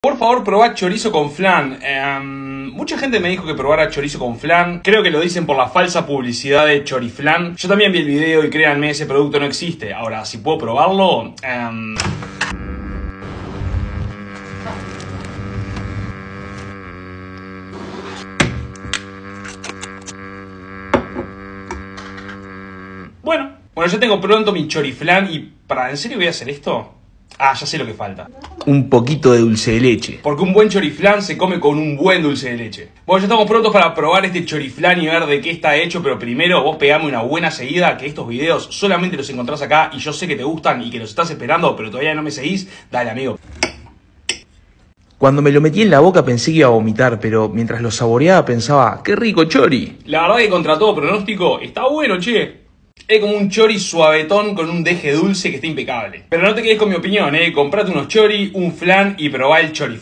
Por favor, probá chorizo con flan. Mucha gente me dijo que probara chorizo con flan. Creo que lo dicen por la falsa publicidad de Choriflan. Yo también vi el video y créanme, ese producto no existe. Ahora, si puedo probarlo... Bueno, yo tengo pronto mi choriflan y... ¿En serio voy a hacer esto? Ah, ya sé lo que falta. Un poquito de dulce de leche. Porque un buen choriflan se come con un buen dulce de leche. Bueno, ya estamos prontos para probar este choriflan y ver de qué está hecho. Pero primero vos pegame una buena seguida, que estos videos solamente los encontrás acá. Y yo sé que te gustan y que los estás esperando, pero todavía no me seguís. Dale, amigo. Cuando me lo metí en la boca pensé que iba a vomitar, pero mientras lo saboreaba pensaba, ¡qué rico chori! La verdad que contra todo pronóstico, está bueno, che. Es como un chori suavetón con un deje dulce que está impecable. Pero no te quedes con mi opinión, comprate unos chori, un flan y probá el choriflan.